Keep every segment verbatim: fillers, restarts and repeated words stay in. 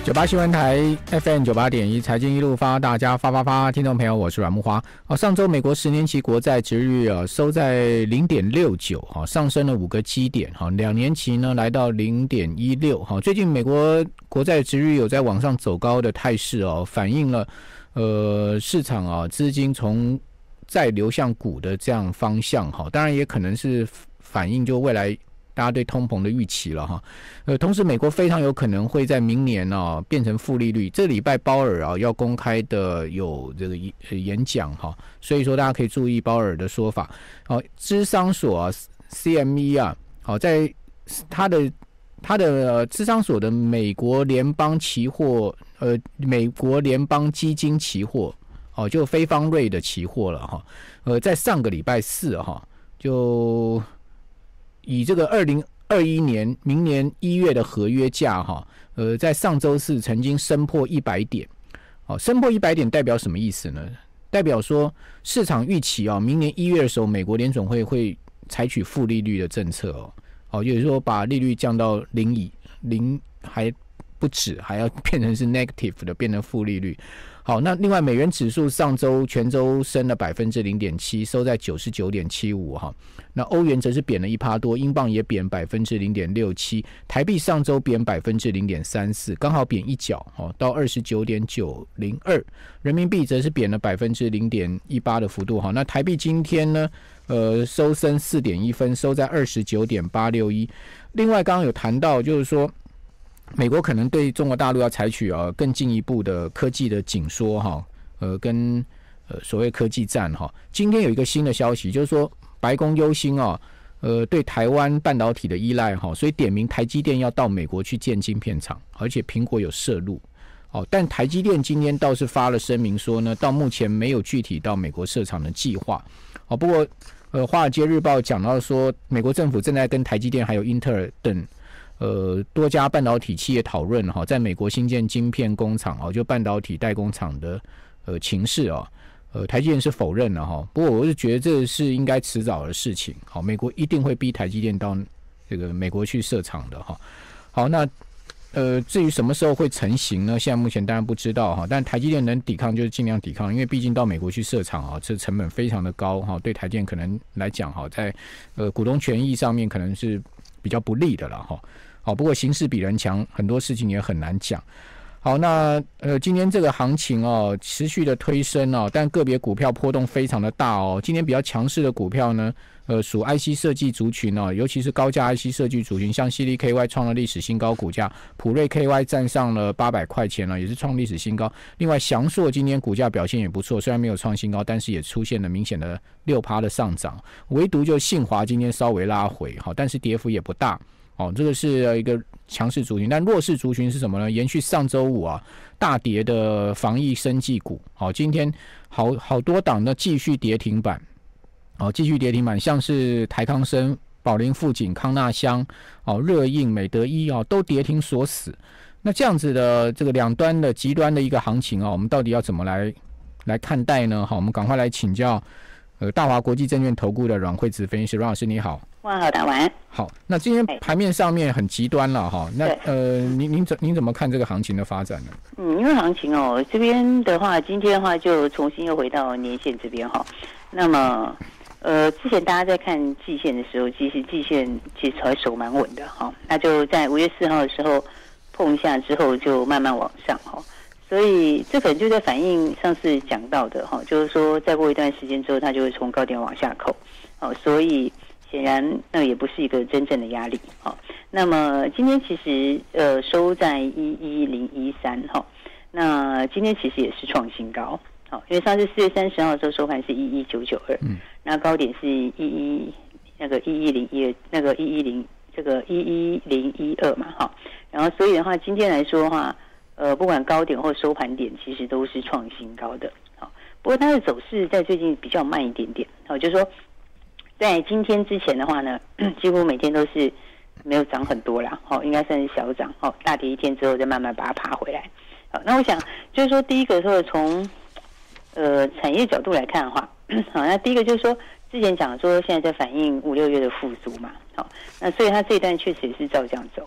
九八新闻台 F M 九八点一，财经一路发，大家发发发，听众朋友，我是阮木花。哦，上周美国十年期国债殖利率啊收在零点六九，哈，上升了五个基点，哈，两年期呢来到零点一六，哈，最近美国国债殖利率有在往上走高的态势哦，反映了呃市场啊资金从债流向股的这样方向，哈，当然也可能是反映就未来大家对通膨的预期了哈，呃，同时美国非常有可能会在明年啊变成负利率。这礼拜鲍尔啊要公开的有这个演讲哈，所以说大家可以注意鲍尔的说法。好，芝商所啊 C M E 啊，好，在他的他的芝商所的美国联邦期货呃美国联邦基金期货哦，就非方瑞的期货了哈，呃，在上个礼拜四哈就。以这个二零二一年明年一月的合约价哈，呃，在上周四曾经升破一百点，哦，升破一百点代表什么意思呢？代表说市场预期啊，明年一月的时候，美国联准会会采取负利率的政策哦，哦，也就是说把利率降到零以零还不止，还要变成是 negative 的，变成负利率。好，那另外美元指数上周全周升了百分之零点七，收在九十九点七五哈。那欧元则是贬了一趴多，英镑也贬百分之零点六七，台币上周贬百分之零点三四，刚好贬一角哦，到二十九点九零二。人民币则是贬了百分之零点一八的幅度哈。那台币今天呢，呃，收升四点一分，收在二十九点八六一。另外，刚刚有谈到就是说。美国可能对中国大陆要采取啊更进一步的科技的紧缩哈，呃跟呃所谓科技战哈。今天有一个新的消息，就是说白宫忧心啊，呃对台湾半导体的依赖哈，所以点名台积电要到美国去建晶片厂，而且苹果有涉入。哦，但台积电今天倒是发了声明说呢，到目前没有具体到美国设厂的计划。哦，不过呃华尔街日报讲到说，美国政府正在跟台积电还有英特尔等。呃，多家半导体企业讨论哈，在美国新建晶片工厂啊，就半导体代工厂的呃情势啊，呃，台积电是否认了哈。不过我是觉得这是应该迟早的事情。好，美国一定会逼台积电到这个美国去设厂的哈。好，那呃，至于什么时候会成型呢？现在目前当然不知道哈。但台积电能抵抗就是尽量抵抗，因为毕竟到美国去设厂啊，这成本非常的高哈，对台积电可能来讲哈，在呃股东权益上面可能是比较不利的了哈。好，不过形势比人强，很多事情也很难讲。好，那呃，今天这个行情哦，持续的推升哦，但个别股票波动非常的大哦。今天比较强势的股票呢，呃，属 I C 设计族群哦，尤其是高价 I C 设计族群，像 C D K Y 创了历史新高股价，普瑞 K Y 站上了八百块钱了，也是创历史新高。另外，祥硕今天股价表现也不错，虽然没有创新高，但是也出现了明显的 百分之六 的上涨。唯独就信华今天稍微拉回，好，但是跌幅也不大。哦，这个是一个强势族群，但弱势族群是什么呢？延续上周五啊大跌的防疫生技股，好、哦，今天好好多档的继续跌停板，哦，继续跌停板，像是台康生、宝林富锦、康纳香、哦热映、美德医哦都跌停锁死。那这样子的这个两端的极端的一个行情啊、哦，我们到底要怎么来来看待呢？好，我们赶快来请教呃大华国际证券投顾的阮惠慈分析师，阮老师你好。 哇，好的，晚安。 好，那今天盘面上面很极端了哈，那呃，您您怎您怎么看这个行情的发展呢？ 嗯，因为行情哦，这边的话，今天的话就重新又回到年线这边哈。那么，呃，之前大家在看季线的时候，其实季线其实还守蛮稳的哈。那就在五月四号的时候碰一下之后，就慢慢往上哈。所以这可能就在反映上次讲到的哈，就是说再过一段时间之后，它就会从高点往下扣。哦，所以。显然，那也不是一个真正的压力哈。那么今天其实呃收在一一零一三哈，那今天其实也是创新高，好，因为上次四月三十号的时候收盘是一一九九二，嗯，那高点是一一那个一一零一那个一一零这个一一零一二嘛哈，然后所以的话，今天来说的话，呃，不管高点或收盘点，其实都是创新高的，好，不过它的走势在最近比较慢一点点，好，就是说。在今天之前的话呢，几乎每天都是没有涨很多啦，应该算是小涨，大跌一天之后再慢慢把它爬回来。好，那我想就是说，第一个说从呃产业角度来看的话，好，那第一个就是说，之前讲说现在在反映五六月的复苏嘛，好，那所以它这一段确实也是照这样走。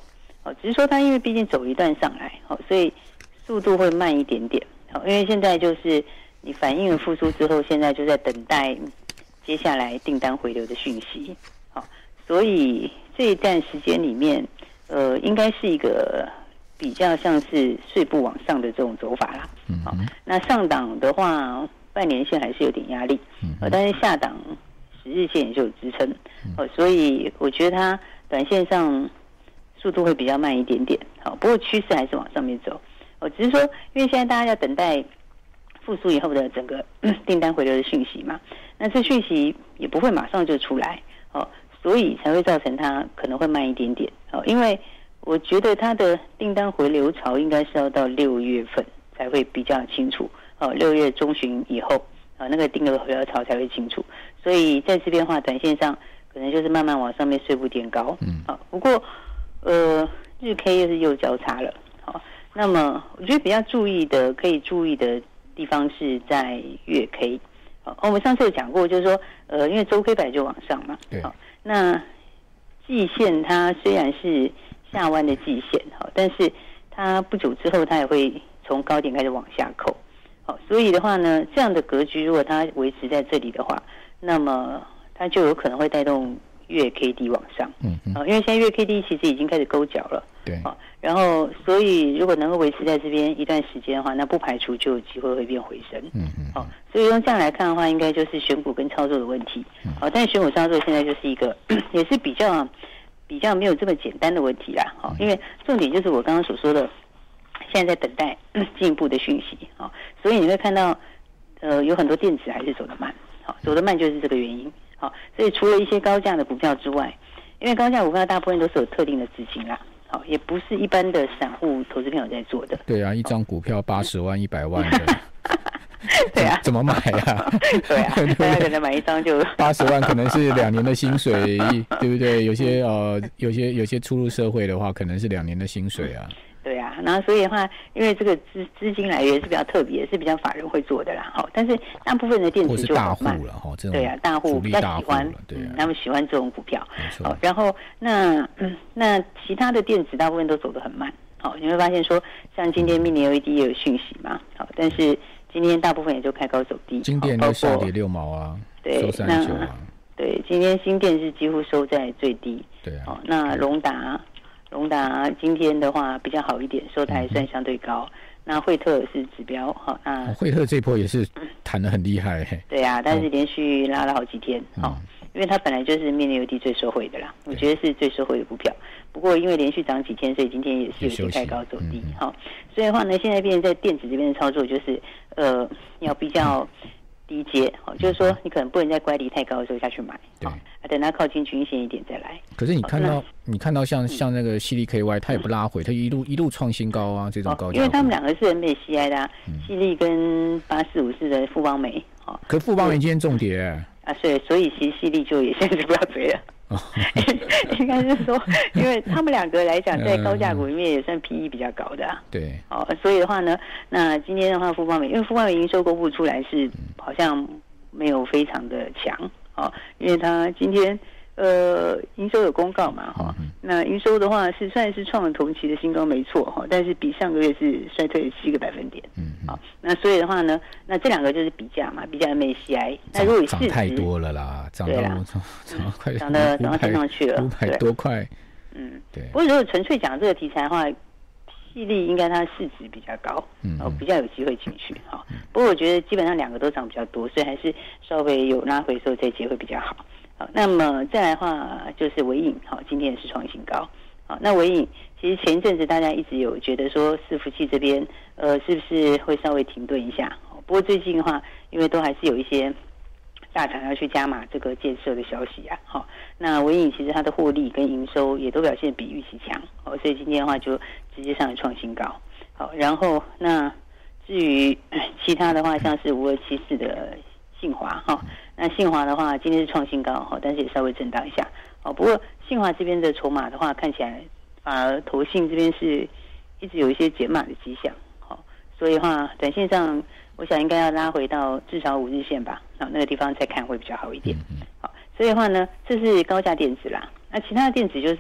哦，只是说它因为毕竟走一段上来，哦，所以速度会慢一点点。哦，因为现在就是你反应了复苏之后，现在就在等待接下来订单回流的讯息。好，所以这一段时间里面，呃，应该是一个比较像是碎步往上的这种走法啦。好，那上档的话，半年线还是有点压力，呃，但是下档十日线也就有支撑。哦，所以我觉得它短线上速度会比较慢一点点。好，不过趋势还是往上面走。哦，只是说，因为现在大家要等待复苏以后的整个订单回流的讯息嘛，那这讯息也不会马上就出来，哦，所以才会造成它可能会慢一点点。哦，因为我觉得它的订单回流潮应该是要到六月份才会比较清楚。哦，六月中旬以后，啊，那个订单回流潮才会清楚。所以在这边的话，短线上可能就是慢慢往上面碎步垫高。嗯，好，不过呃，日 K 又是又交叉了。好，那么我觉得比较注意的，可以注意的地方是在月 K。好，我们上次有讲过，就是说，呃，因为周 K 本来就往上嘛。 对。 好，那季线它虽然是下弯的季线，好，但是它不久之后它也会从高点开始往下扣。好，所以的话呢，这样的格局如果它维持在这里的话，那么它就有可能会带动月 K D 往上。嗯嗯。因为现在月 K D 其实已经开始勾脚了。 对。 好，然后所以如果能够维持在这边一段时间的话，那不排除就有机会会变回升。嗯嗯。好，所以用这样来看的话，应该就是选股跟操作的问题。好，但是选股操作现在就是一个也是比较比较没有这么简单的问题啦。好，因为重点就是我刚刚所说的。现在在等待进一步的讯息，好，所以你会看到，呃，有很多电子还是走得慢，好，走得慢就是这个原因，好，所以除了一些高价的股票之外，因为高价股票大部分都是有特定的资金啦，好，也不是一般的散户投资朋友在做的。 对啊，一张股票八十万、一百万的， 对啊， 怎么买啊？ 对啊，大家可能买一张就八十万，可能是两年的薪水，对不对？有些呃，有些有些初入社会的话，可能是两年的薪水啊。 对啊，然后所以的话，因为这个资资金来源是比较特别，是比较法人会做的啦，哈。但是大部分的电子就很慢了哈， 对啊，大户比较喜欢， 对、啊嗯，他们喜欢这种股票。 没错。 好，然后那、嗯、那其他的电子大部分都走得很慢。好，你会发现说，像今天 Mini L E D 也有讯息嘛，好，但是今天大部分也就开高走低。 今天都下跌六毛啊， 对， 收三九啊。 对，今天新电是几乎收在最低。 对啊。 好，那荣达。荣达今天的话比较好一点，收的还算相对高。嗯、那惠特是指标，好，那惠特这波也是弹得很厉害、欸。 对啊，但是连续拉了好几天，好、嗯，因为它本来就是Mini L E D最受惠的啦，我觉得是最受惠的股票。不过因为连续涨几天，所以今天也是有些开高走低，好、嗯，所以的话呢，现在变成在电子这边的操作就是，呃，要比较。低阶，好，就是说你可能不能在乖离太高的时候下去买， 对， 等它靠近均线一点再来。 可是你看到，你看到像像那个矽力 K Y， 它也不拉回，它一路一路创新高啊，这种高价、哦。 因为他们两个是 M A C I 的、啊，矽力、嗯、跟八四五四的富邦美，哦， 可富邦美今天重跌、欸。 啊，所以所以其实矽力就也现在是不要追了。哦、应该是说，因为他们两个来讲，在高价股里面也算 P E 比较高的、啊。 对。 哦，所以的话呢，那今天的话，富邦美因为富邦美营收公布出来是好像没有非常的强，哦，因为它今天呃营收有公告嘛，哈、哦，嗯、那营收的话是算是创了同期的新高，没错，哈、哦，但是比上个月是衰退了七个百分点。嗯。好、哦，那所以的话呢，那这两个就是比价嘛，比价 M A C I。那如果以市值， 涨太多了啦，涨到涨涨快涨到涨到天上去了， 五百多块。 嗯，对。不过如果纯粹讲这个题材的话，矽力应该它市值比较高，嗯，哦，比较有机会进去。好、哦，不过我觉得基本上两个都涨比较多，所以还是稍微有拉回的时候再接会比较好。好，那么再来的话就是微影，好，今天也是创新高。好，那微影其实前一阵子大家一直有觉得说伺服器这边呃是不是会稍微停顿一下？不过最近的话，因为都还是有一些大厂要去加码这个建设的消息啊。好，那微影其实它的获利跟营收也都表现比预期强，哦，所以今天的话就直接上来创新高。好，然后那至于其他的话，像是五二七四的信华哈，那信华的话今天是创新高哈，但是也稍微震荡一下。好，不过信华这边的筹码的话，看起来反而投信这边是一直有一些减码的迹象。好，所以的话，短线上我想应该要拉回到至少五日线吧，好，那个地方再看会比较好一点。好，所以的话呢，这是高价电子啦，那其他的电子就是走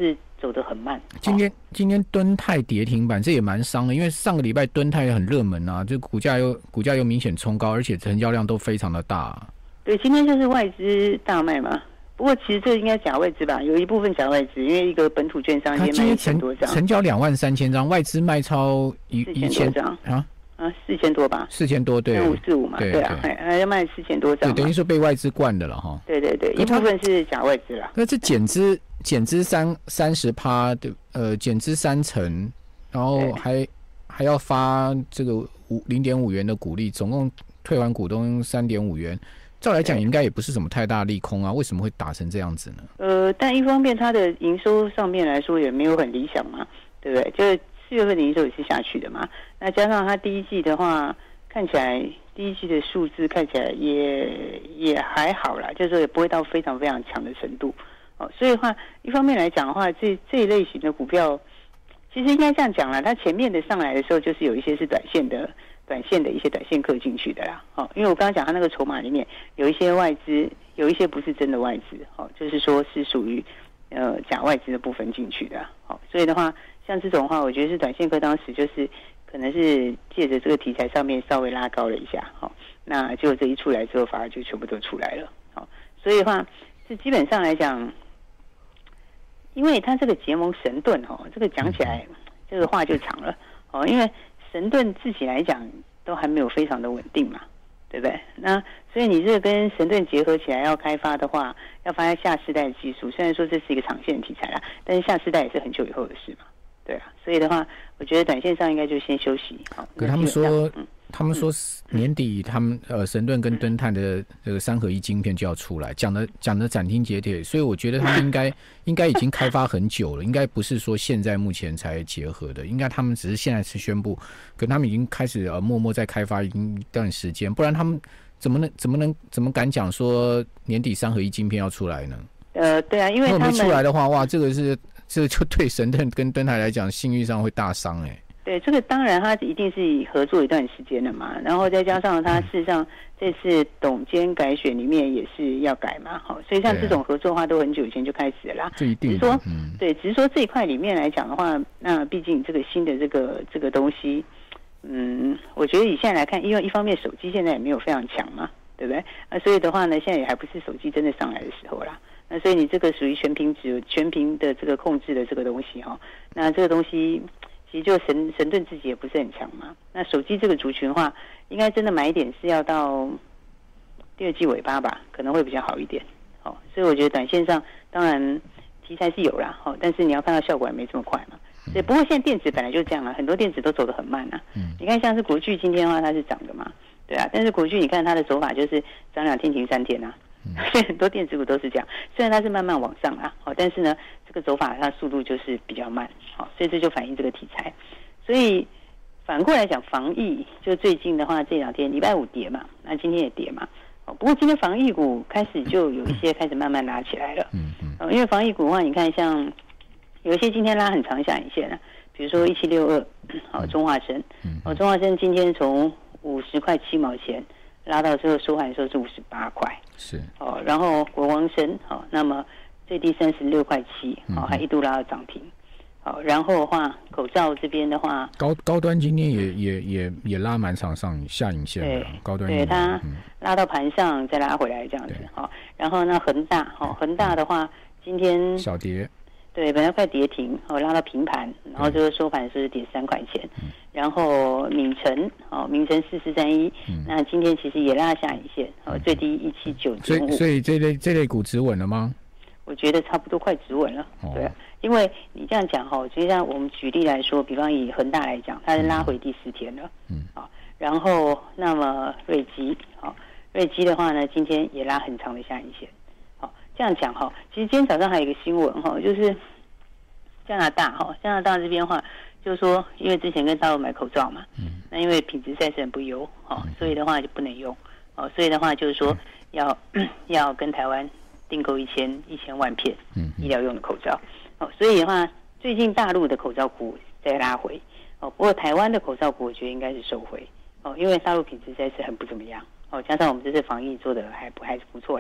走得很慢。 今天、哦、今天敦泰跌停板，这也蛮伤的，因为上个礼拜敦泰很热门啊，就股价又股价又明显冲高，而且成交量都非常的大、啊。 对，今天就是外资大卖嘛。不过其实这应该假外资吧，有一部分假外资，因为一个本土券商已经卖一千多张， 成交两万三千张，外资卖超一一千多张啊。啊，四千多吧， 四千多，对， 三五四五嘛，对, 对啊，还还要卖四千多张， 对，等于说被外资灌的了哈。 对对对，一部分是假外资啦。 那这减资减资三三十趴的，呃，减资三成，然后还还要发这个五零点五元的股利，总共退还股东三点五元。照来讲，应该也不是什么太大利空啊，为什么会打成这样子呢？ 呃，但一方面它的营收上面来说也没有很理想嘛，对不对？就是四月份的营收也是下去的嘛，那加上它第一季的话，看起来第一季的数字看起来也也还好啦，就是说也不会到非常非常强的程度哦。所以的话，一方面来讲的话，这这一类型的股票，其实应该这样讲啦，它前面的上来的时候，就是有一些是短线的。短线的一些短线客进去的啦，哦，因为我刚刚讲它那个筹码里面有一些外资，有一些不是真的外资，哦，就是说是属于呃假外资的部分进去的，哦，所以的话，像这种的话，我觉得是短线客当时就是可能是借着这个题材上面稍微拉高了一下，哦，那结果这一出来之后，反而就全部都出来了，哦，所以的话，这基本上来讲，因为它这个结盟神盾，哦，这个讲起来这个话就长了，哦，因为神盾自己来讲都还没有非常的稳定嘛，对不对？那所以你这个跟神盾结合起来要开发的话，要发下世代的技术，虽然说这是一个长线的题材啦，但是下世代也是很久以后的事嘛，对啊。所以的话，我觉得短线上应该就先休息。好， 可他们说，嗯、他们说年底他们呃神盾跟敦泰的这个三合一晶片就要出来，讲的讲的斩钉截铁，所以我觉得他们应该应该已经开发很久了，应该不是说现在目前才结合的，应该他们只是现在是宣布，可他们已经开始呃默默在开发已经一段时间，不然他们怎么能怎么能怎么敢讲说年底三合一晶片要出来呢？ 呃，对啊，因为他们如果没出来的话，哇，这个是这个就对神盾跟敦泰来讲，信誉上会大伤哎、欸。 对，这个当然它一定是合作一段时间了嘛，然后再加上它事实上这次董监改选里面也是要改嘛，好，所以像这种合作的话都很久以前就开始了啦。 这一定， 只是说， 嗯， 对，只是说这一块里面来讲的话，那毕竟这个新的这个这个东西，嗯，我觉得以现在来看，因为一方面手机现在也没有非常强嘛，对不对？啊，所以的话呢，现在也还不是手机真的上来的时候啦。那所以你这个属于全屏指全屏的这个控制的这个东西哈，那这个东西。其实就神神盾自己也不是很强嘛，那手机这个族群的话，应该真的买点是要到第二季尾巴吧，可能会比较好一点。好、哦，所以我觉得短线上当然题材是有啦，好、哦，但是你要看到效果也没这么快嘛。所以不过现在电子本来就这样啊，很多电子都走得很慢啊。嗯，你看像是国巨今天的话它是涨的嘛，对啊，但是国巨你看它的走法就是涨两天停三天啊。所以很多电子股都是这样，虽然它是慢慢往上啦，好，但是呢，这个走法它速度就是比较慢，好，所以这就反映这个题材。所以反过来讲，防疫就最近的话，这两天礼拜五跌嘛，那今天也跌嘛，不过今天防疫股开始就有一些开始慢慢拉起来了，嗯嗯，因为防疫股的话，你看像有一些今天拉很长下影线啊，比如说一七六二，好，中华生，哦，中华生今天从五十块七毛钱。拉到最后收盘的时候是五十八块， 是哦，然后国光生哦，那么最低三十六块七，哦，还一度拉到涨停，好，然后的话，口罩这边的话， 高高端今天也也也也拉满场上下影线了，高端对它、嗯、拉到盘上再拉回来这样子，好，然后呢恒大，哦，恒大的话今天小跌。 对，本来快跌停，哦，拉到平盘，然后最后收盘是跌三块钱，嗯、然后敏成，哦，敏成四四三一，那今天其实也拉下影线，哦，最低一七九点五。所以， 所以这类这类股止稳了吗？ 我觉得差不多快止稳了，哦、对、啊，因为你这样讲哈，就像我们举例来说，比方以恒大来讲，它是拉回第四天了，嗯，啊，然后那么瑞基，好，瑞基的话呢，今天也拉很长的下影线。这样讲哈，其实今天早上还有一个新闻哈，就是加拿大哈，加拿大这边的话，就是说，因为之前跟大陆买口罩嘛，嗯，那因为品质赛事很不优哈，所以的话就不能用哦，所以的话就是说要、嗯、要跟台湾订购一千一千万片医疗用的口罩哦，所以的话，最近大陆的口罩股在拉回哦，不过台湾的口罩股我觉得应该是收回哦，因为大陆品质赛事很不怎么样。哦，加上我们这次防疫做的还不还是不错啦，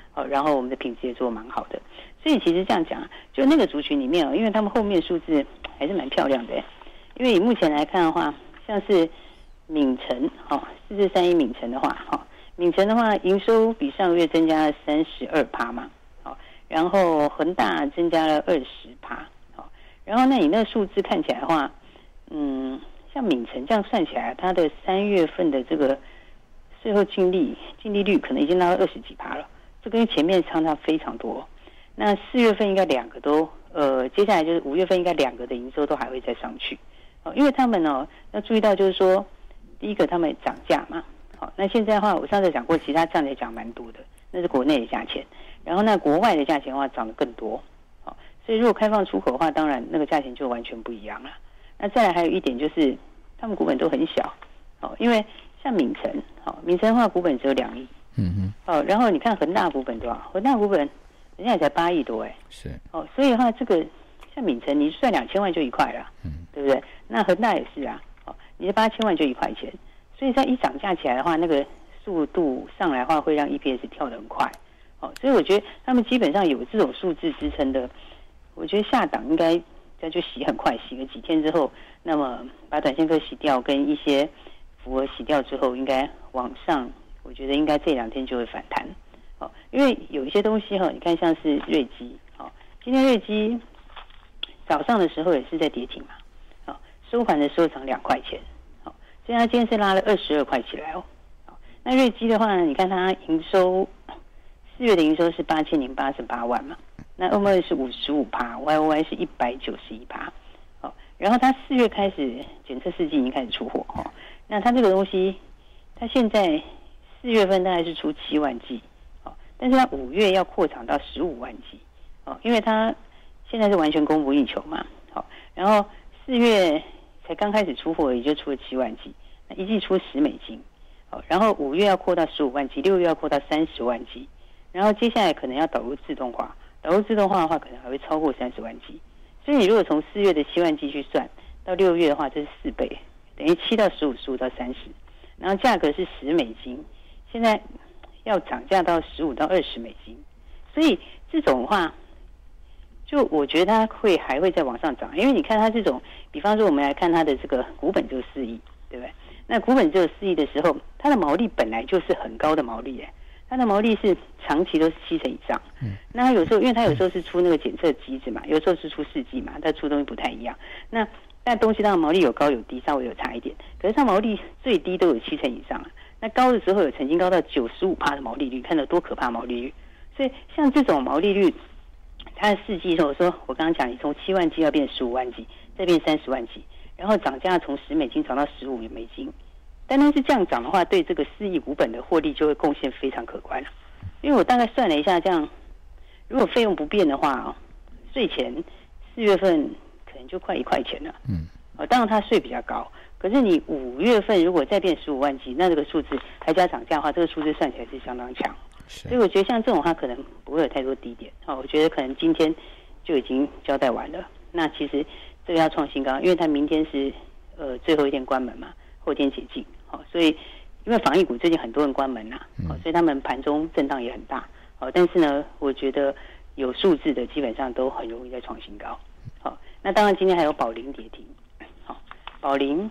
好，然后我们的品质也做蛮好的。所以其实这样讲，就那个族群里面哦，因为他们后面数字还是蛮漂亮的。因为以目前来看的话，像是敏成哦，四四三一敏成的话，哈，敏成的话营收比上个月增加了三十二趴嘛，好，然后恒大增加了二十趴，好，然后那你那个数字看起来的话，嗯，像敏成这样算起来，它的三月份的这个税后净利净利率可能已经拉到二十几趴了，这跟前面相差非常多。那四月份应该两个都，呃，接下来就是五月份应该两个的营收都还会再上去，哦，因为他们哦要注意到就是说，第一个他们涨价嘛，好，那现在的话我上次讲过，其他涨也涨蛮多的，那是国内的价钱，然后那国外的价钱的话涨得更多，好，所以如果开放出口的话，当然那个价钱就完全不一样了。那再来还有一点就是，他们股本都很小，哦，因为像敏成，好，敏成的话股本只有两亿，嗯嗯，哦，然后你看恒大股本多少？恒大股本人家也才八亿多哎， 是， 哦，所以的话这个像敏成，你算两千万就一块了，嗯，对不对？那恒大也是啊，哦，你是八千万就一块钱，所以它一涨价起来的话，那个速度上来的话，会让 E P S 跳得很快，哦，所以我觉得他们基本上有这种数字支撑的，我觉得下档应该这就洗很快，洗个几天之后，那么把短线客洗掉，跟一些符合洗掉之后，应该往上，我觉得应该这两天就会反弹，哦，因为有一些东西哈，你看像是瑞基，哦，今天瑞基早上的时候也是在跌停嘛，哦，收盘的时候涨两块钱，哦，所以它今天是拉了二十二块起来哦，哦，那瑞基的话呢，你看它营收四月的营收是八千零八十八万嘛。那 O M 是五十五趴 ，Y O Y 是一百九十一趴，好，然后它四月开始检测试剂已经开始出货哈，那它这个东西，它现在四月份大概是出七万剂，好，但是它五月要扩厂到十五万剂，哦，因为它现在是完全供不应求嘛，好，然后四月才刚开始出货，也就出了七万剂，那一剂出十美金，好，然后五月要扩到十五万剂，六月要扩到三十万剂，然后接下来可能要导入自动化。导入自动化的话，可能还会超过三十万剂，所以你如果从四月的七万剂去算，到六月的话，这是四倍，等于七到十五，十五到三十，然后价格是十美金，现在要涨价到十五到二十美金，所以这种话，就我觉得它会还会再往上涨，因为你看它这种，比方说我们来看它的这个股本只有四亿，对不对？那股本只有四亿的时候，它的毛利本来就是很高的毛利耶。它的毛利是长期都是七成以上，嗯，那它有时候，因为它有时候是出那个检测机子嘛，有时候是出试剂嘛，它出东西不太一样。那但东西当然毛利有高有低，稍微有差一点，可是它毛利最低都有七成以上啊。那高的时候有曾经高到九十五趴的毛利率，看到多可怕毛利率。所以像这种毛利率，它的试剂，我说我刚刚讲，你从七万剂要变十五万剂，再变三十万剂，然后涨价从十美金涨到十五美金。单单是这样涨的话，对这个四亿股本的获利就会贡献非常可观了。因为我大概算了一下，这样如果费用不变的话，税前四月份可能就快一块钱了。嗯，哦，当然它税比较高，可是你五月份如果再变十五万剂，那这个数字还加涨价的话，这个数字算起来是相当强。所以我觉得像这种话可能不会有太多低点。哦，我觉得可能今天就已经交代完了。那其实这个要创新高，因为它明天是呃最后一天关门嘛，后天解禁。好，所以因为防疫股最近很多人关门啦，好，所以他们盘中震荡也很大。好，但是呢，我觉得有数字的基本上都很容易再创新高。好，那当然今天还有宝林跌停。好，宝林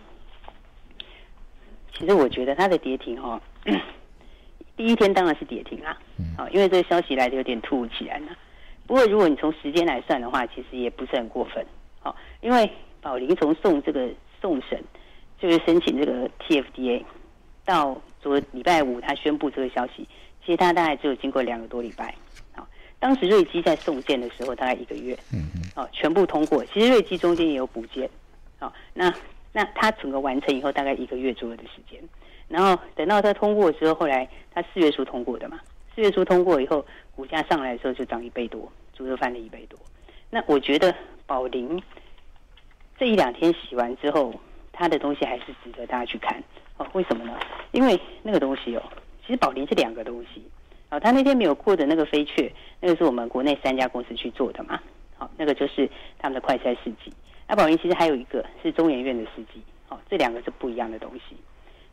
其实我觉得它的跌停哈，第一天当然是跌停啦。好，因为这个消息来的有点突如其来了。不过如果你从时间来算的话，其实也不是很过分。好，因为宝林从送这个送审。就是申请这个 T F D A， 到昨礼拜五他宣布这个消息，其实他大概只有经过两个多礼拜。好，当时瑞基在送件的时候大概一个月，嗯嗯，哦，全部通过。其实瑞基中间也有补件，好，那那他整个完成以后大概一个月左右的时间，然后等到他通过之后，后来他四月初通过的嘛，四月初通过以后，股价上来的时候就涨一倍多，足足翻了一倍多。那我觉得宝林这一两天洗完之后。它的东西还是值得大家去看哦，为什么呢？因为那个东西哦，其实宝林是两个东西哦，他那天没有过的那个飞雀，那个是我们国内三家公司去做的嘛，好、哦，那个就是他们的快筛试剂。那宝林其实还有一个是中研院的试剂，哦，这两个是不一样的东西。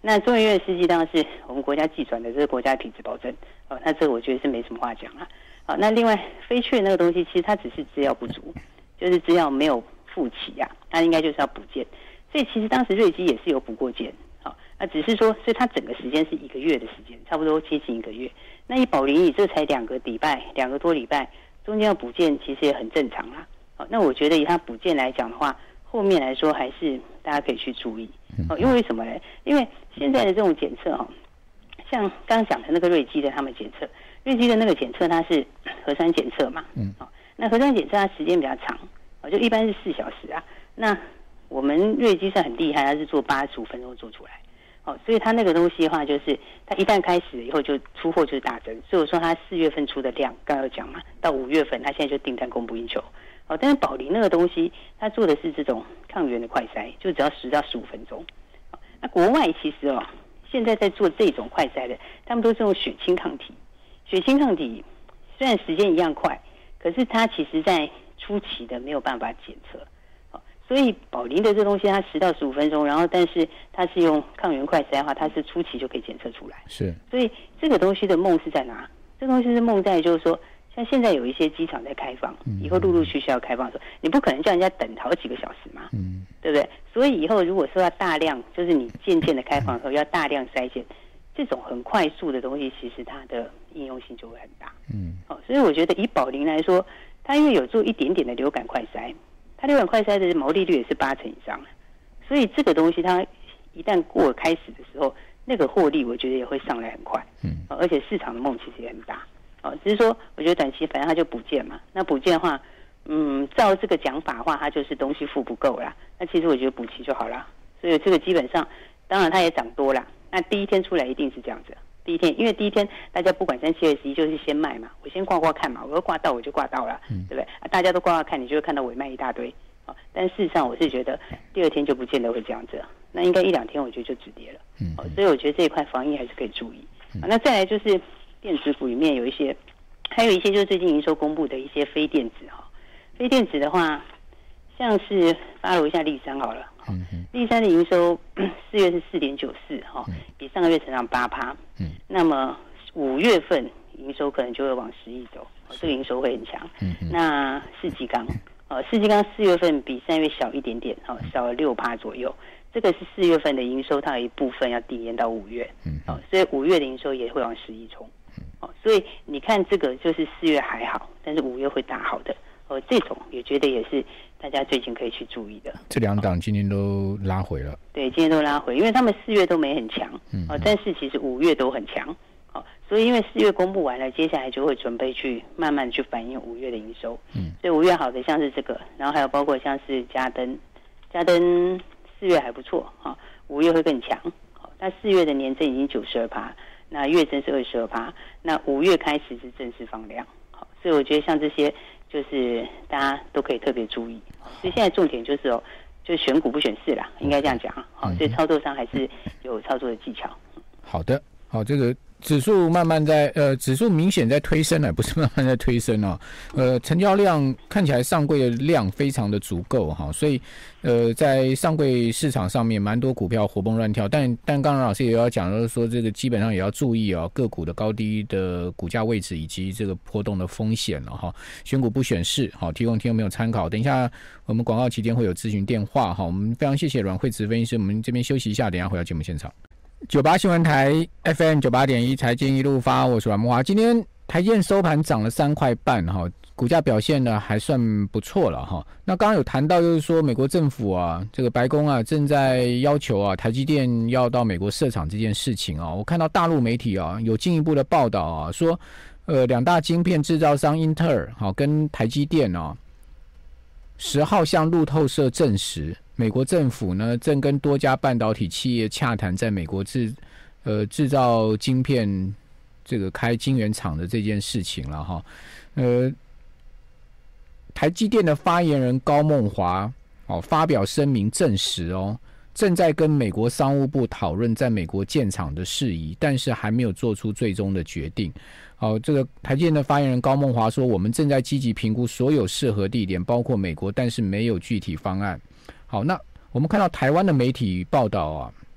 那中研院试剂当然是我们国家技转的，这是国家品质保证哦。那这个我觉得是没什么话讲啊。好，那另外飞雀那个东西，其实它只是资料不足，就是资料没有复齐啊，它应该就是要补件。所以其实当时瑞基也是有补过件，好，那只是说，所以它整个时间是一个月的时间，差不多接近一个月。那以宝林以这才两个礼拜，两个多礼拜，中间要补件其实也很正常啦。好，那我觉得以它补件来讲的话，后面来说还是大家可以去注意。哦，因为什么呢？因为现在的这种检测哈，像刚刚讲的那个瑞基的他们检测，瑞基的那个检测它是核酸检测嘛，嗯，好，那核酸检测它时间比较长，哦，就一般是四小时啊。那我们瑞基算很厉害，它是做八十五分钟做出来，哦，所以它那个东西的话，就是它一旦开始了以后就出货就是大增，所以我说它四月份出的量，刚刚有讲嘛，到五月份它现在就订单供不应求。哦，但是宝林那个东西，它做的是这种抗原的快筛，就只要十到十五分钟。哦，那国外其实哦，现在在做这种快筛的，他们都是用血清抗体。血清抗体虽然时间一样快，可是它其实在初期的没有办法检测。哦，所以宝林的这东西它十到十五分钟，然后但是它是用抗原快筛的话，它是初期就可以检测出来。 是， 所以这个东西的梦是在哪？这东西是梦在就是说。像现在有一些机场在开放，以后陆陆续续要开放的时候，你不可能叫人家等好几个小时嘛，嗯，对不对？所以以后如果说要大量，就是你渐渐的开放后要大量筛检，这种很快速的东西，其实它的应用性就会很大，嗯，哦，所以我觉得以宝林来说，它因为有做一点点的流感快筛，它流感快筛的毛利率也是八成以上，所以这个东西它一旦过开始的时候，那个获利我觉得也会上来很快，嗯，哦，而且市场的梦其实也很大。哦，只是说，我觉得短期反正它就补件嘛。那补件的话，嗯，照这个讲法的话，它就是东西付不够啦。那其实我觉得补齐就好了。所以这个基本上，当然它也涨多啦。那第一天出来一定是这样子。第一天，因为第一天大家不管三七二十一，就是先卖嘛，我先挂挂看嘛，我要挂到我就挂到了，嗯、对不对？啊，大家都挂挂看，你就会看到尾卖一大堆。哦，但事实上我是觉得第二天就不见得会这样子了。那应该一两天我觉得就止跌了。哦，所以我觉得这一块防疫还是可以注意。啊，那再来就是。电子股里面有一些，还有一些就是最近营收公布的一些非电子哈，非电子的话，像是发了一下立山好了，立山的营收四月是四点九四哈，比上个月成长八趴，嗯，那么五月份营收可能就会往十亿走，这个营收会很强。嗯，那世纪钢，呃，世纪钢四月份比三月小一点点，哈，少了六趴左右。这个是四月份的营收，它有一部分要递延到五月，嗯，哦，所以五月的营收也会往十亿冲。哦，所以你看这个就是四月还好，但是五月会大好的哦，这种也觉得也是大家最近可以去注意的。 这两档今天都拉回了， 对，今天都拉回，因为他们四月都没很强，嗯，哦，但是其实五月都很强，哦，所以因为四月公布完了，接下来就会准备去慢慢去反映五月的营收，嗯，所以五月好的像是这个，然后还有包括像是嘉登，嘉登四月还不错，哈，哦，五月会更强，好，它四月的年增已经九十二趴。那月增是二十二趴，那五月开始是正式放量，好，所以我觉得像这些就是大家都可以特别注意。所以现在重点就是哦，就选股不选市啦，应该这样讲，好，所以操作上还是有操作的技巧。 好的，好，这个指数慢慢在呃，指数明显在推升了，不是慢慢在推升哦。呃，成交量看起来上柜的量非常的足够哈，所以呃，在上柜市场上面蛮多股票活蹦乱跳，但但刚刚老师也要讲，就是说这个基本上也要注意哦，个股的高低的股价位置以及这个波动的风险了哈。选股不选市，好，提供听众朋友参考。等一下我们广告期间会有咨询电话哈，我们非常谢谢阮慧慈分析师，我们这边休息一下，等一下回到节目现场。九八新闻台 F M 九八点一财经一路发，我是阮慕骅。今天台积电收盘涨了三块半哈，股价表现呢还算不错了哈。那刚刚有谈到就是说美国政府啊，这个白宫啊正在要求啊台积电要到美国设厂这件事情啊，我看到大陆媒体啊有进一步的报道啊，说呃两大晶片制造商英特尔好跟台积电啊十号向路透社证实。美国政府呢，正跟多家半导体企业洽谈，在美国制呃制造晶片，这个开晶圆厂的这件事情了哈。呃，台积电的发言人高梦华哦发表声明证实哦，正在跟美国商务部讨论在美国建厂的事宜，但是还没有做出最终的决定。好，这个台积电的发言人高梦华说，我们正在积极评估所有适合地点，包括美国，但是没有具体方案。好，那我们看到台湾的媒体报道啊，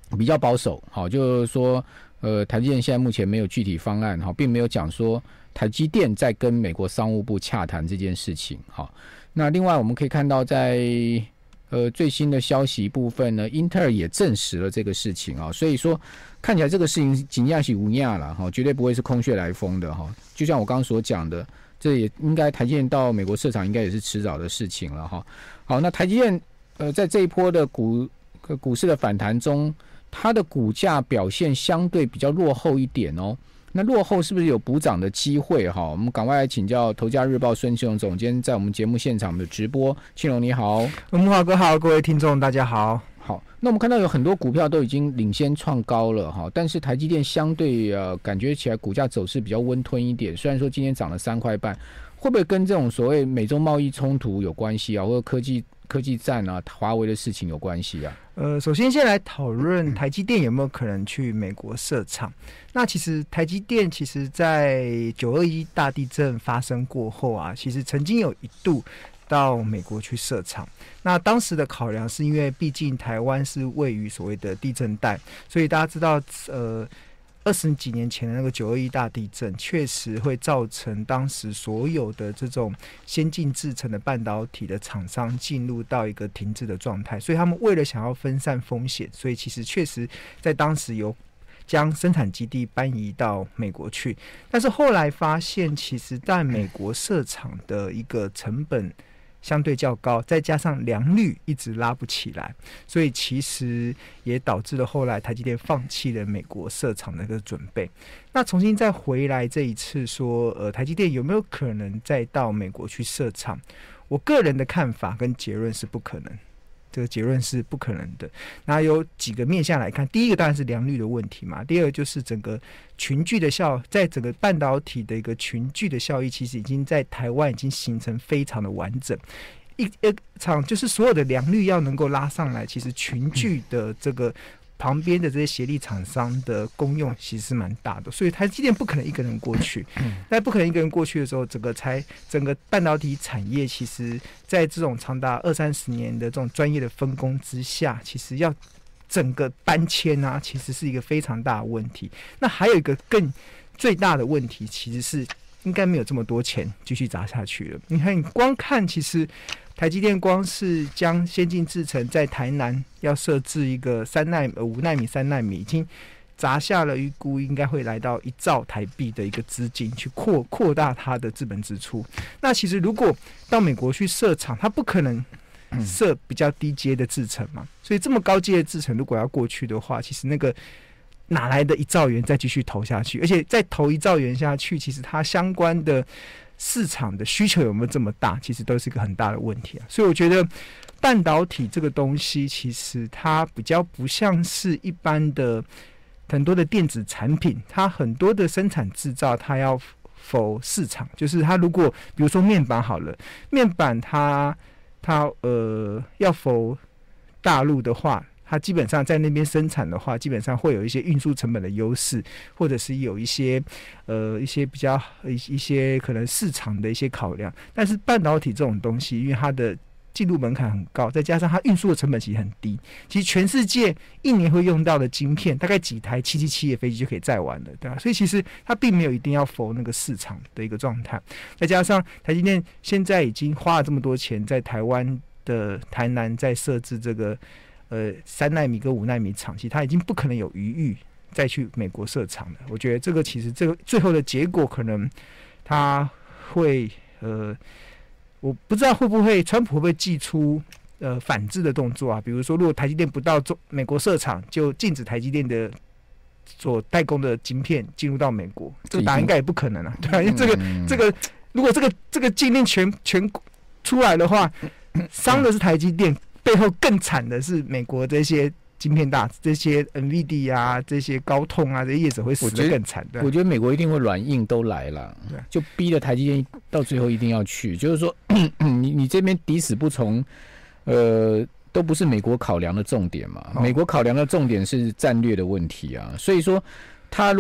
比较保守，好，就是说，呃，台积电现在目前没有具体方案，哈，并没有讲说台积电在跟美国商务部洽谈这件事情，好。那另外我们可以看到在，在呃最新的消息部分呢，英特尔也证实了这个事情啊，所以说看起来这个事情紧压是无压了哈，绝对不会是空穴来风的哈。就像我刚刚所讲的，这也应该台积电到美国市场应该也是迟早的事情了哈。好，那台积电呃在这一波的股股市的反弹中，它的股价表现相对比较落后一点哦。那落后是不是有补涨的机会哈？我们赶快来请教头家日报孙庆荣总监，在我们节目现场的直播。庆荣你好。 木华哥好，各位听众大家好。 好，那我们看到有很多股票都已经领先创高了哈，但是台积电相对呃感觉起来股价走势比较温吞一点，虽然说今天涨了三块半，会不会跟这种所谓美中贸易冲突有关系啊，或者科技科技战啊、华为的事情有关系啊？ 呃，首先先来讨论台积电有没有可能去美国设厂。那其实台积电其实在九二一大地震发生过后啊，其实曾经有一度到美国去设厂。那当时的考量是因为毕竟台湾是位于所谓的地震带，所以大家知道呃二十几年前的那个九二一大地震，确实会造成当时所有的这种先进制程的半导体的厂商进入到一个停滞的状态，所以他们为了想要分散风险，所以其实确实在当时有将生产基地搬移到美国去。但是后来发现，其实在美国设厂的一个成本相对较高，再加上良率一直拉不起来，所以其实也导致了后来台积电放弃了美国设厂的一个准备。那重新再回来这一次说，呃，台积电有没有可能再到美国去设厂？我个人的看法跟结论是不可能。这个结论是不可能的。那有几个面向来看，第一个当然是良率的问题嘛，第二个就是整个群聚的效，在整个半导体的一个群聚的效益，其实已经在台湾已经形成非常的完整。一一场就是所有的良率要能够拉上来，其实群聚的这个旁边的这些协力厂商的功用其实是蛮大的，所以台积电不可能一个人过去。那不可能一个人过去的时候，整个才整个半导体产业，其实在这种长达二三十年的这种专业的分工之下，其实要整个搬迁啊，其实是一个非常大的问题。那还有一个更最大的问题，其实是应该没有这么多钱继续砸下去了。你看，你光看其实。台积电光是将先进制程在台南要设置一个三奈呃五奈米、三奈米，已经砸下了预估应该会来到一兆台币的一个资金，去扩扩大它的资本支出。那其实如果到美国去设厂，它不可能设比较低阶的制程嘛，所以这么高阶的制程如果要过去的话，其实那个哪来的一兆元再继续投下去？而且再投一兆元下去，其实它相关的市场的需求有没有这么大，其实都是一个很大的问题啊。所以我觉得半导体这个东西，其实它比较不像是一般的很多的电子产品，它很多的生产制造，它要否市场，就是它如果比如说面板好了，面板它它呃要否大陆的话。它基本上在那边生产的话，基本上会有一些运输成本的优势，或者是有一些呃一些比较一一些可能市场的一些考量。但是半导体这种东西，因为它的进入门槛很高，再加上它运输的成本其实很低，其实全世界一年会用到的晶片，大概几台七七七的飞机就可以载完了，对吧？所以其实它并没有一定要否那个市场的一个状态。再加上台积电现在已经花了这么多钱在台湾的台南在设置这个。呃，三奈米跟五奈米厂，其实它已经不可能有余裕再去美国设厂了。我觉得这个其实这个最后的结果，可能它会呃，我不知道会不会川普会不会祭出呃反制的动作啊？比如说，如果台积电不到中美国设厂，就禁止台积电的所代工的晶片进入到美国，这个答案应该也不可能啊，对吧？因为这个这个如果这个这个禁令全全出来的话，伤的是台积电。背后更惨的是美国这些晶片大这些 N V D 啊，这些高通啊，这些业者会死得更惨的。 我觉得美国一定会软硬都来了，就逼着台积电到最后一定要去。就是说，你你这边抵死不从，呃，都不是美国考量的重点嘛。美国考量的重点是战略的问题啊。所以说，他如果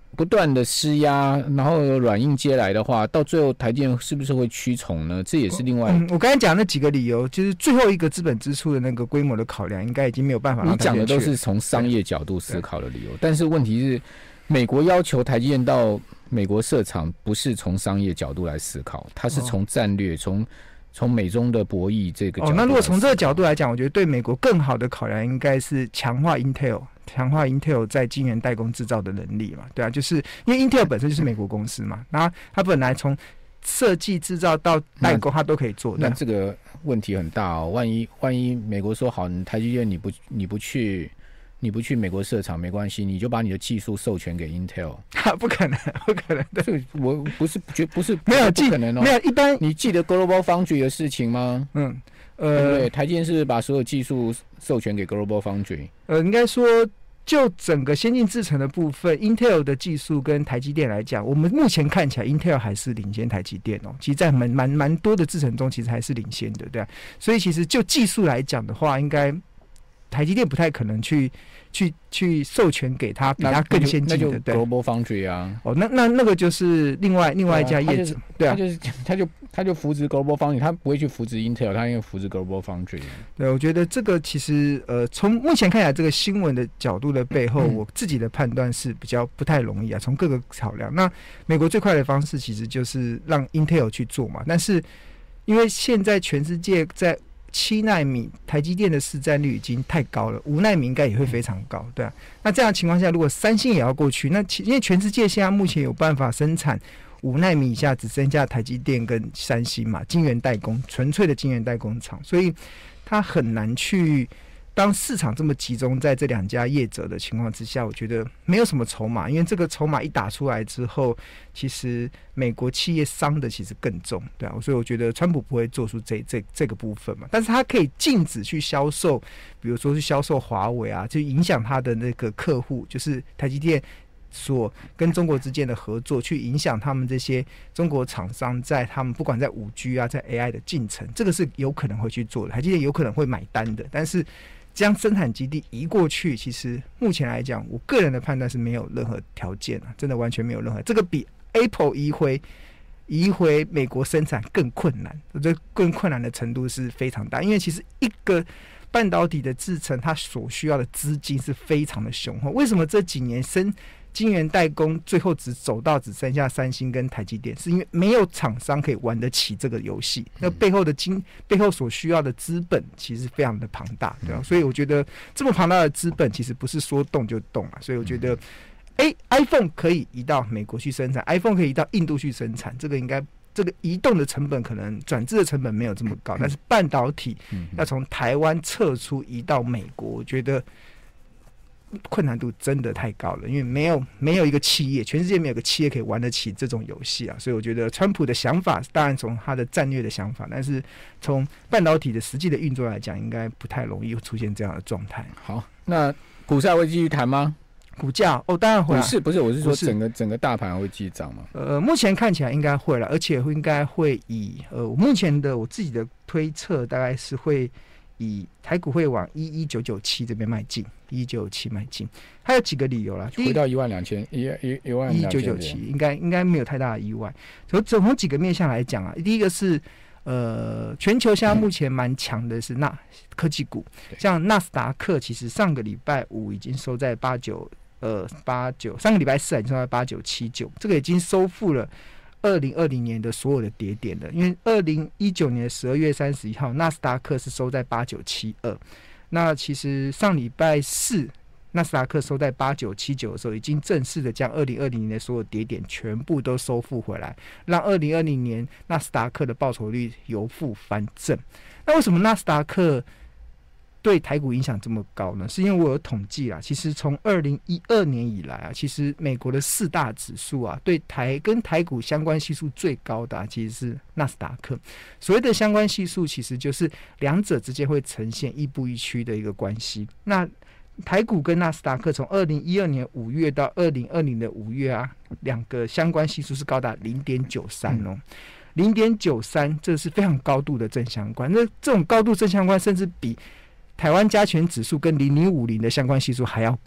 不断的施压，然后软硬接来的话，到最后台积电是不是会屈从呢？这也是另外。 嗯，我刚才讲那几个理由，就是最后一个资本支出的那个规模的考量，应该已经没有办法让台积电去。 你讲的都是从商业角度思考的理由，但是问题是，美国要求台积电到美国设厂，不是从商业角度来思考，它是从战略，从、哦、从美中的博弈这个角度。哦， 那如果从这个角度来讲，我觉得对美国更好的考量应该是强化 Intel。强化 Intel 在晶圆代工制造的能力嘛，对啊，就是因为 Intel 本身就是美国公司嘛，然后它本来从设计制造到代工它都可以做。 那这个问题很大哦，万一万一美国说好，你台积电你不你不去你不去美国设厂没关系，你就把你的技术授权给 Intel， 不可能，不可能的。 这个我不是绝不是没有不可能哦， 没有一般。 你记得 Global Foundry 的事情吗？嗯，呃，对不对？台积电是把所有技术授权给 Global Foundry。 呃，应该说。就整个先进制程的部分 ，Intel 的技术跟台积电来讲，我们目前看起来 Intel 还是领先台积电哦。其实，在蛮蛮蛮多的制程中，其实还是领先的，对啊。所以，其实就技术来讲的话，应该台积电不太可能去去去授权给他比他更先进的， 对 Global Foundry 啊。 哦，那那那个就是另外另外一家业者，对啊， 他就是他就他就扶植 Global Foundry， 他不会去扶植 Intel， 他应该扶植 Global Foundry。 对，我觉得这个其实呃，从目前看起来这个新闻的角度的背后，嗯、我自己的判断是比较不太容易啊。从各个考量，那美国最快的方式其实就是让 Intel 去做嘛，但是因为现在全世界在七奈米台积电的市占率已经太高了，五奈米应该也会非常高，对啊。那这样的情况下，如果三星也要过去，那因为全世界现在目前有办法生产五奈米以下，只剩下台积电跟三星嘛，晶圆代工，纯粹的晶圆代工厂，所以它很难去。当市场这么集中在这两家业者的情况之下，我觉得没有什么筹码，因为这个筹码一打出来之后，其实美国企业伤的其实更重，对啊，所以我觉得川普不会做出这这这个部分嘛，但是他可以禁止去销售，比如说是销售华为啊，就影响他的那个客户，就是台积电所跟中国之间的合作，去影响他们这些中国厂商在他们不管在 五 G 啊，在 A I 的进程，这个是有可能会去做的，台积电有可能会买单的，但是将生产基地移过去，其实目前来讲，我个人的判断是没有任何条件啊，真的完全没有任何。这个比 Apple 移回移回美国生产更困难，我觉得更困难的程度是非常大，因为其实一个半导体的制程，它所需要的资金是非常的雄厚。为什么这几年生晶圆代工最后只走到只剩下三星跟台积电，是因为没有厂商可以玩得起这个游戏，那背后的金背后所需要的资本其实非常的庞大，对吧？所以我觉得这么庞大的资本其实不是说动就动了，所以我觉得，哎 ，iPhone 可以移到美国去生产 ，iPhone 可以移到印度去生产，这个应该这个移动的成本可能转制的成本没有这么高，但是半导体要从台湾撤出移到美国，我觉得困难度真的太高了，因为没有没有一个企业，全世界没有一个企业可以玩得起这种游戏啊，所以我觉得川普的想法当然从他的战略的想法，但是从半导体的实际的运作来讲，应该不太容易出现这样的状态。 好，那股市还会继续谈吗？ 股价哦，当然会、啊。 股市不是，我是说整个整个大盘会继续涨吗？ 呃，目前看起来应该会了，而且应该会以呃，我目前的我自己的推测大概是会以台股会往一一九九七这边迈进，一一九七迈进，还有几个理由啦。 回到一万两千，一一一万一九九七，应该应该没有太大的意外。从从几个面向来讲啊，第一个是呃，全球现在目前蛮强的是纳科技股，像纳斯达克，其实上个礼拜五已经收在八九呃八九，上个礼拜四已经收在八九七九，这个已经收复了二零二零年的所有的跌点了，因为二零一九年十二月三十一号，纳斯达克是收在八九七二，那其实上礼拜四纳斯达克收在八九七九的时候，已经正式的将二零二零年的所有跌点全部都收复回来，让二零二零年纳斯达克的报酬率由负翻正。那为什么纳斯达克对台股影响这么高呢？是因为我有统计啦，其实从二零一二年以来啊，其实美国的四大指数啊，对台跟台股相关系数最高的、啊、其实是纳斯达克。所谓的相关系数，其实就是两者之间会呈现亦步亦趋的一个关系。那台股跟纳斯达克从二零一二年五月到二零二零的五月啊，两个相关系数是高达零点九三哦。零点九三，这是非常高度的正相关。那这种高度正相关，甚至比台湾加权指数跟零零五零的相关系数还要高，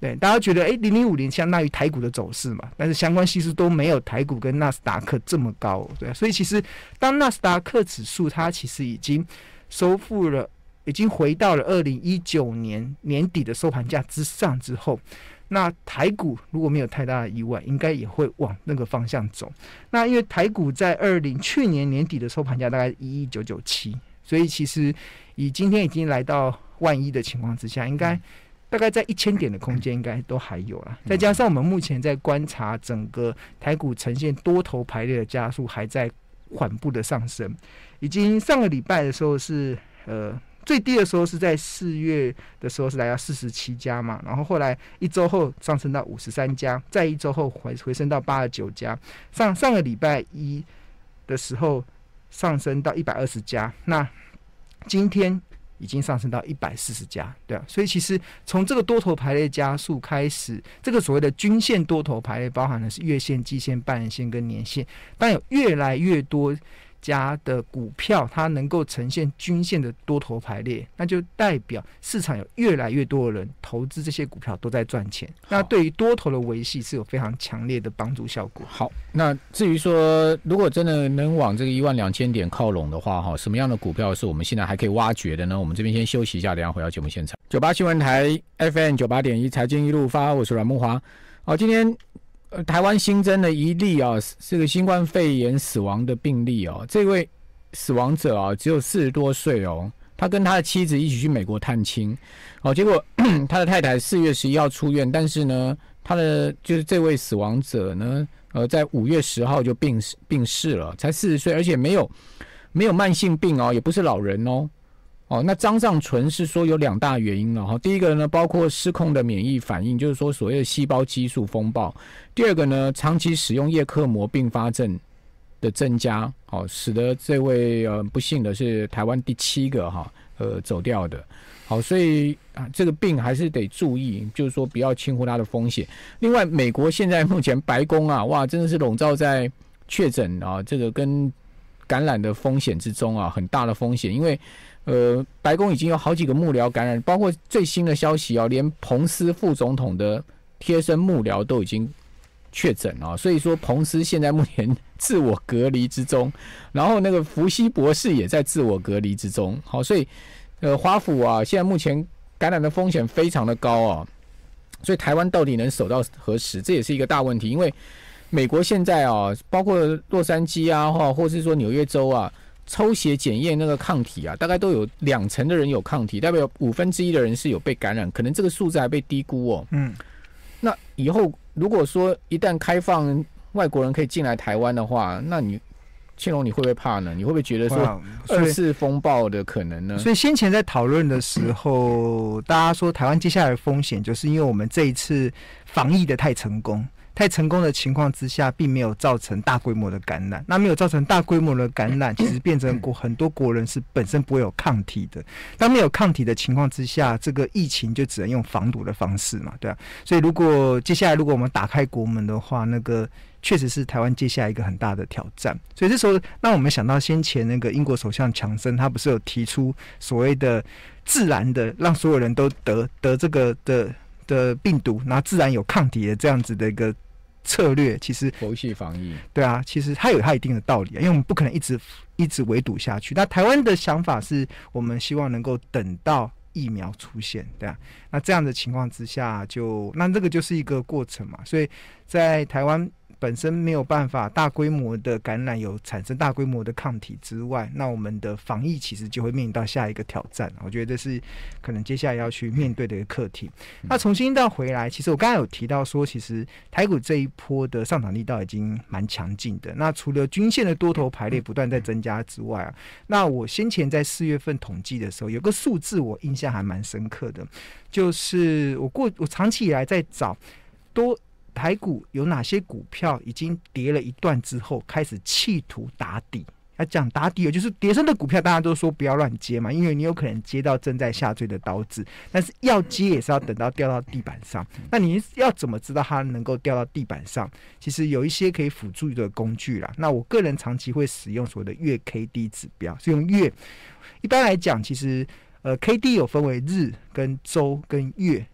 对，大家觉得哎，零零五零相当于台股的走势嘛，但是相关系数都没有台股跟纳斯达克这么高，对，所以其实当纳斯达克指数它其实已经收复了，已经回到了二零一九年年底的收盘价之上之后，那台股如果没有太大的意外，应该也会往那个方向走。那因为台股在二零去年年底的收盘价大概一一九九七，所以其实以今天已经来到万一的情况之下，应该大概在一千点的空间应该都还有啦。再加上我们目前在观察整个台股呈现多头排列的加速还在缓步的上升，已经上个礼拜的时候是呃最低的时候是在四月的时候是来到四十七家嘛，然后后来一周后上升到五十三家，再一周后回回升到八十九家，上上个礼拜一的时候上升到一百二十家，那今天已经上升到一百四十家，对啊，所以其实从这个多头排列加速开始，这个所谓的均线多头排列包含的是月线、季线、半年线跟年线，当有越来越多家的股票它能够呈现均线的多头排列，那就代表市场有越来越多的人投资这些股票都在赚钱，那对于多头的维系是有非常强烈的帮助效果。 好，那至于说如果真的能往这个一万两千点靠拢的话，什么样的股票是我们现在还可以挖掘的呢？我们这边先休息一下，等一下回到节目现场。九八新闻台 F M 九八点一财经一路发，我是阮慕骅。好，今天呃，台湾新增了一例啊，这个新冠肺炎死亡的病例哦。这位死亡者啊，只有四十多岁哦。他跟他的妻子一起去美国探亲，哦，结果他的太太四月十一号出院，但是呢，他的就是这位死亡者呢，呃，在五月十号就病病逝了，才四十岁，而且没有没有慢性病哦，也不是老人哦。哦，那张尚存是说有两大原因了哈。第一个呢，包括失控的免疫反应，就是说所谓的细胞激素风暴；第二个呢，长期使用叶克膜并发症的增加，好、哦，使得这位呃不幸的是台湾第七个哈呃走掉的。好，所以啊这个病还是得注意，就是说不要轻忽它的风险。另外，美国现在目前白宫啊，哇，真的是笼罩在确诊啊这个跟感染的风险之中啊，很大的风险，因为。呃，白宫已经有好几个幕僚感染，包括最新的消息啊，连彭斯副总统的贴身幕僚都已经确诊啊，所以说彭斯现在目前自我隔离之中，然后那个福西博士也在自我隔离之中，好，所以呃，华府啊，现在目前感染的风险非常的高啊，所以台湾到底能守到何时，这也是一个大问题，因为美国现在啊，包括洛杉矶啊，或或是说纽约州啊。抽血检验那个抗体啊，大概都有两成的人有抗体，代表五分之一的人是有被感染，可能这个数字还被低估哦。嗯，那以后如果说一旦开放外国人可以进来台湾的话，那你庆荣你会不会怕呢？你会不会觉得说二次风暴的可能呢？ 所以先前在讨论的时候，大家说台湾接下来的风险，就是因为我们这一次防疫的太成功。太成功的情况之下，并没有造成大规模的感染。那没有造成大规模的感染，其实变成国很多国人是本身不会有抗体的。当没有抗体的情况之下，这个疫情就只能用防堵的方式嘛，对啊。所以如果接下来如果我们打开国门的话，那个确实是台湾接下来一个很大的挑战。所以这时候让我们想到先前那个英国首相强生，他不是有提出所谓的自然的让所有人都得得这个的。的病毒，然后自然有抗体的这样子的一个策略，其实佛系防疫， 对啊，其实它有它一定的道理，因为我们不可能一直一直围堵下去。那台湾的想法是我们希望能够等到疫苗出现，对啊，那这样的情况之下就，那这个就是一个过程嘛。所以在台湾本身没有办法大规模的感染，有产生大规模的抗体之外，那我们的防疫其实就会面临到下一个挑战。我觉得这是可能接下来要去面对的一个课题。那重新到回来，其实我刚才有提到说，其实台股这一波的上涨力道已经蛮强劲的。那除了均线的多头排列不断在增加之外啊，那我先前在四月份统计的时候，有个数字我印象还蛮深刻的，就是我过我长期以来在找多。台股有哪些股票已经跌了一段之后开始企图打底？要讲打底，就是跌升的股票，大家都说不要乱接嘛，因为你有可能接到正在下坠的刀子，但是要接也是要等到掉到地板上。那你要怎么知道它能够掉到地板上？其实有一些可以辅助的工具啦。那我个人长期会使用所谓的月 K D 指标，是用月。一般来讲，其实呃 K D 有分为日跟周跟月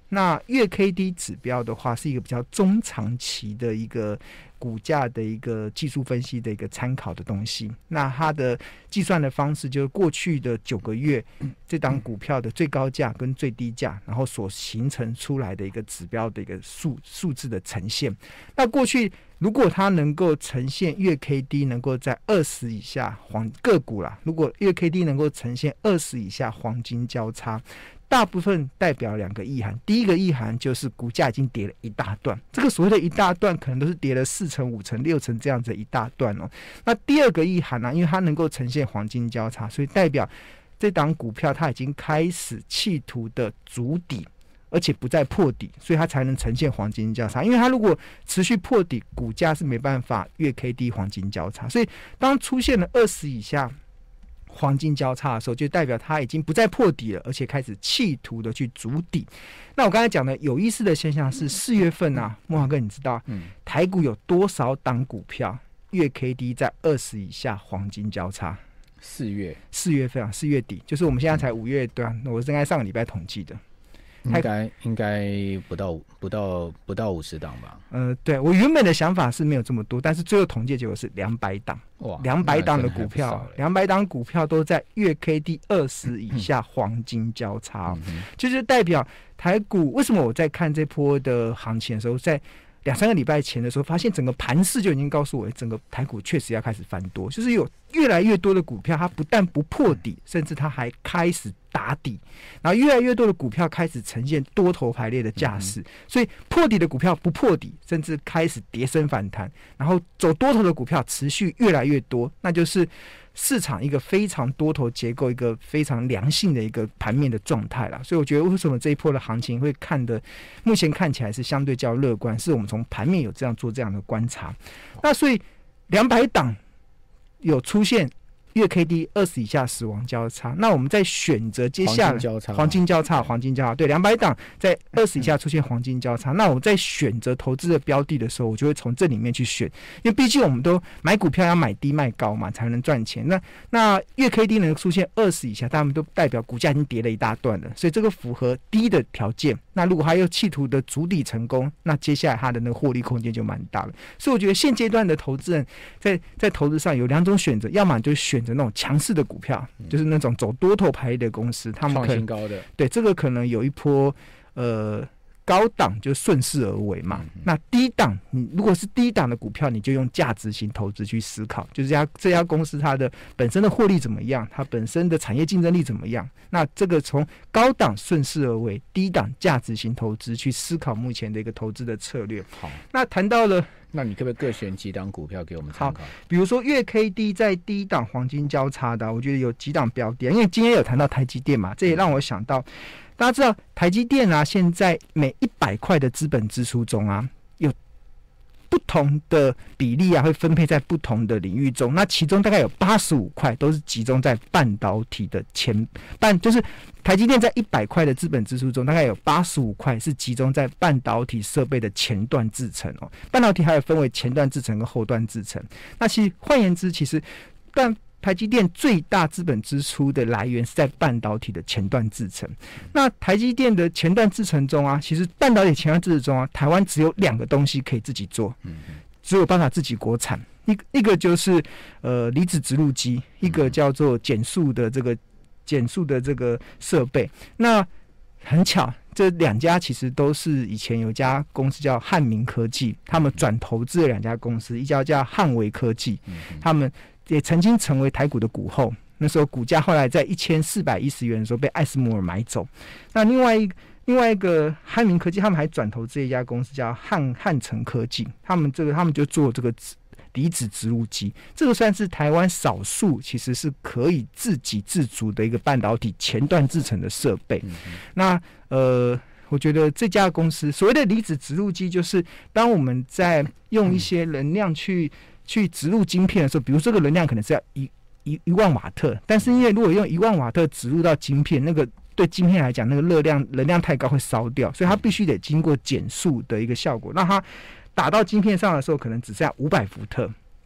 那月 K D 指标的话，是一个比较中长期的一个股价的一个技术分析的一个参考的东西。那它的计算的方式就是过去的九个月这档股票的最高价跟最低价，然后所形成出来的一个指标的一个数数字的呈现。那过去如果它能够呈现月 K D 能够在二十以下黄个股啦，如果月 K D 能够呈现二十以下黄金交叉，大部分代表两个意涵。第一个意涵就是股价已经跌了一大段，这个所谓的一大段可能都是跌了四成、五成、六成这样子一大段哦。那第二个意涵呢、啊，因为它能够呈现黄金交叉，所以代表这档股票它已经开始企图的筑底，而且不再破底，所以它才能呈现黄金交叉。因为它如果持续破底，股价是没办法月 K D 黄金交叉。所以当出现了二十以下黄金交叉的时候，就代表它已经不再破底了，而且开始企图的去筑底。那我刚才讲的有意思的现象是，四月份啊，慕骅哥，你知道、嗯、台股有多少档股票月 K D 在二十以下黄金交叉？ 四月四月份啊，四月底，就是我们现在才五月端，我是应该上个礼拜统计的。 应该应该不到不到不到五十档吧？ 呃，对，我原本的想法是没有这么多，但是最后统计结果是两百档。哇，两百档的股票，两百档股票都在月 K D 二十以下黄金交叉、哦嗯，就是代表台股。为什么我在看这波的行情的时候，在两三个礼拜前的时候，发现整个盘势就已经告诉我，整个台股确实要开始翻多，就是有越来越多的股票，它不但不破底，甚至它还开始打底，然后越来越多的股票开始呈现多头排列的架势，所以破底的股票不破底，甚至开始跌升反弹，然后走多头的股票持续越来越多，那就是市场一个非常多头结构，一个非常良性的一个盘面的状态啦。所以我觉得为什么这一波的行情会看的，目前看起来是相对较乐观，是我们从盘面有这样做这样的观察。那所以两百档有出现月 K D 二十以下死亡交叉，那我们在选择接下来黄金交叉，黄金交叉，对，两百档在二十以下出现黄金交叉，那我在选择投资的标的的时候，我就会从这里面去选，因为毕竟我们都买股票要买低卖高嘛，才能赚钱。那那月 K D 能出现二十以下，他们都代表股价已经跌了一大段了，所以这个符合低的条件。那如果还有企图的筑底成功，那接下来它的那个获利空间就蛮大了。所以我觉得现阶段的投资人在在投资上有两种选择，要么就选择那种强势的股票，就是那种走多头排列的公司，他们可能创新高的， 对这个可能有一波呃高档就顺势而为嘛。嗯、那低档，你如果是低档的股票，你就用价值型投资去思考，就是这家这家公司它的本身的获利怎么样，它本身的产业竞争力怎么样。那这个从高档顺势而为，低档价值型投资去思考目前的一个投资的策略。 好， 那谈到了。 那你可不可以各选几档股票给我们参考？ 好，比如说月 K D 在低档黄金交叉的，我觉得有几档标的，因为今天有谈到台积电嘛，这也让我想到，大家知道台积电啊，现在每一百块的资本支出中啊，有不同的比例啊，会分配在不同的领域中。那其中大概有八十五块都是集中在半导体的前半，就是台积电在一百块的资本支出中，大概有八十五块是集中在半导体设备的前段制程哦。半导体还有分为前段制程跟后段制程。那其实换言之，其实但台积电最大资本支出的来源是在半导体的前段制程。那台积电的前段制程中啊，其实半导体前段制程中啊，台湾只有两个东西可以自己做，只有办法自己国产。一一个就是呃离子植入机，一个叫做减速的这个减速的这个设备。那很巧，这两家其实都是以前有一家公司叫汉明科技，他们转投资了两家公司，一家叫汉微科技，他们也曾经成为台股的股后。那时候股价后来在一千四百一十元的时候被艾斯摩尔买走。那另外一另外一个汉明科技，他们还转投资一家公司叫汉汉城科技，他们这个他们就做这个离子植入机，这个算是台湾少数其实是可以自给自足的一个半导体前段制程的设备。嗯、那呃，我觉得这家公司所谓的离子植入机，就是当我们在用一些能量去、嗯、去植入晶片的时候，比如这个能量可能是要一一一万瓦特，但是因为如果用一万瓦特植入到晶片，那个对晶片来讲，那个热量能量太高会烧掉，所以它必须得经过减速的一个效果，让它打到晶片上的时候，可能只剩下五百伏特，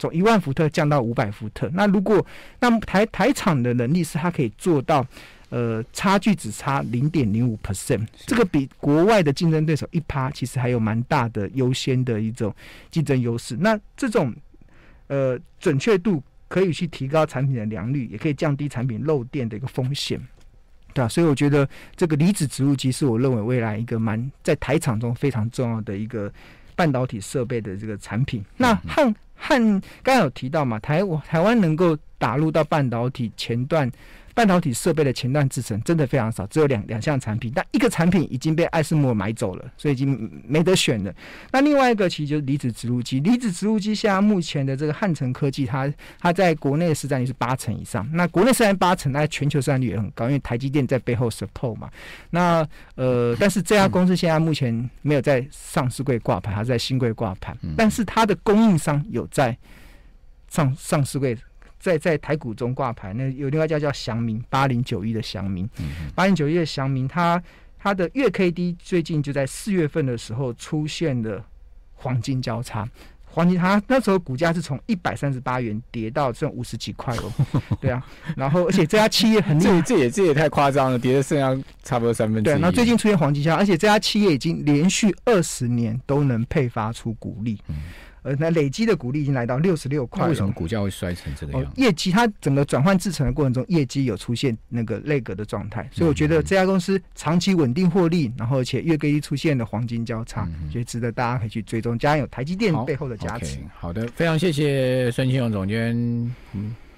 从一万伏特降到五百伏特。那如果那台台厂的能力是它可以做到。呃，差距只差 零点零五 percent， 这个比国外的竞争对手 百分之一 其实还有蛮大的优先的一种竞争优势。那这种呃准确度可以去提高产品的良率，也可以降低产品漏电的一个风险，对啊，所以我觉得这个离子植入机是我认为未来一个蛮在台厂中非常重要的一个半导体设备的这个产品。那汉汉刚才有提到嘛，台台湾能够打入到半导体前段。半导体设备的前段制程真的非常少，只有两两项产品，但一个产品已经被艾斯摩买走了，所以已经没得选了。那另外一个其实就是离子植入机，离子植入机现在目前的这个汉城科技，它它在国内的市占率是八成以上。那国内市占八成，那全球市占率也很高，因为台积电在背后 support 嘛。那呃，但是这家公司现在目前没有在上市柜挂牌，它在新柜挂牌，但是它的供应商有在上上市柜。在在台股中挂牌，那有另外一家叫祥明八零九一的祥明，八零九一的祥明，它它的月 K D 最近就在四月份的时候出现了黄金交叉，黄金它那时候股价是从一百三十八元跌到剩五十几块哦，对啊，然后而且这家企业很厉害， 这这也这也太夸张了，跌的剩下差不多三分之一。 对，那最近出现黄金交叉，而且这家企业已经连续二十年都能配发出股利。嗯，呃，那累积的股利已经来到六十六块。 为什么股价会摔成这个样子？ 哦、业绩它整个转换制程的过程中，业绩有出现那个类格的状态，所以我觉得这家公司长期稳定获利，然后而且月 K D 出现了黄金交叉，嗯、觉得值得大家可以去追踪。加上有台积电背后的加持。 好, okay, 好的，非常谢谢孙庆荣总监。嗯。